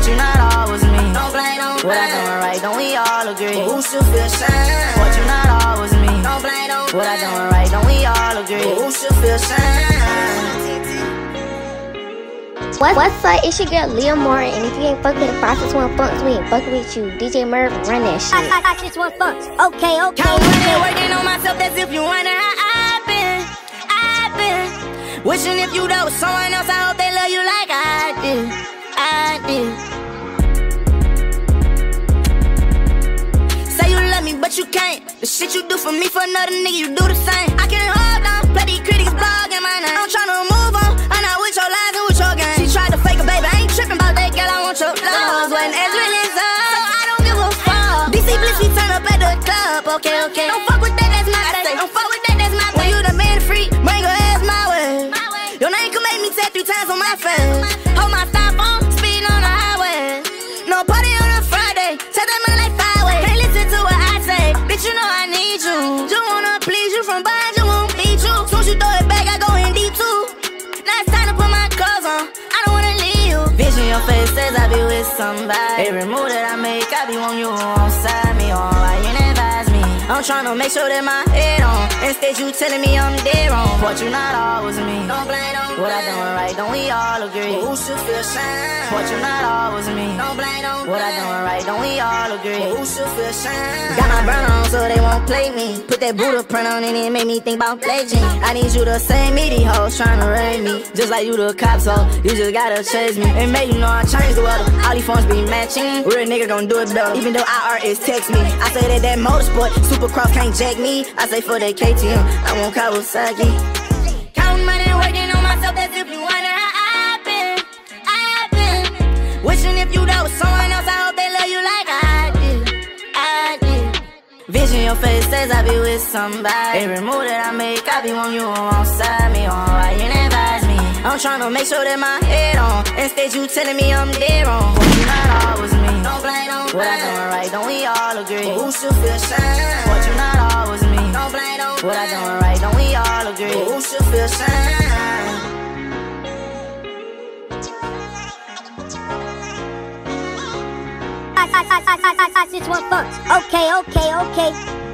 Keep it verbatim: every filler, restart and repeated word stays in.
But you not always me. Don't blame, don't blame. What I doing right, don't we all agree? But who should feel shame? But you not always me. Don't blame, don't blame. What I doing right, don't we all agree? But who should feel shame? What, what's up? It's your girl Leah Moore, and if you ain't fucking with five six one Funks, we ain't fucking with you. D J Merv, run that shit. five six one Funks. Okay, okay. Count money, working on myself, that's if you wonder how I've been. I've been wishing if you know with someone else, I hope they love you like I did. I did. Say you love me, but you can't. The shit you do for me, for another nigga, you do the same. I can't hold on, play these critics blogging my name. I'm tryna move on, I'm not with your lies and with your game. She tried to fake a baby, I ain't tripping about that, girl, I want your love. Wasn't as real as us, so I don't give a fuck. D C Bliss, we turn up at the club, okay, okay. Don't fuck with that, that's my thing. Don't fuck with that, that's my thing. When you the man free, bring your ass my way. Your name can make me tap three times on my face. Hold my stop on, speed on the highway. No party on a Friday, tell that man like five way. Can't listen to what I say, bitch, you know I need you. Just wanna please you from behind, you won't beat you. Soon as you throw it back, I go in deep too. Now it's time to put my clothes on, I don't wanna leave you. Vision your face says I be with somebody. Every move that I make, I be on you on side me on. Why you never advise me? I'm tryna make sure that my head on. Instead you telling me I'm dead wrong. But you not always me. Don't blame, don't blame. What I doing right, don't we all agree? But who should feel shame? But you not always me. Don't blame, don't blame. What I doing right, don't we all agree? But who should feel shame? Got my burner on so they won't play me. Put that Buddha print on it and it made me think about play G. I need you to save me, these hoes tryna raid me. Just like you the cops, so you just gotta chase me. And make you know I changed the weather. All these phones be matching. Real nigga gon' do it better. Even though I R is text me. I say that that motorsport, Supercross can't jack me. I say for that K T M, I want Kawasaki. Count money, working on myself, that's if you wonder how I've been. I've been wishing if you know with someone else, I hope they love you like I did. I did. Vision your face says I be with somebody. Every move that I make, I be on you on side me on. Why you never advise me? I'm tryna make sure that my head on. Instead you telling me I'm dead wrong. But you not always me. Don't blame, don't blame. What I doing right, don't we all agree? But who should feel shame? But you not always me. Don't blame, don't blame. What I doing right, don't we all agree? But who should feel shame? five six one Funks. Okay, okay, okay.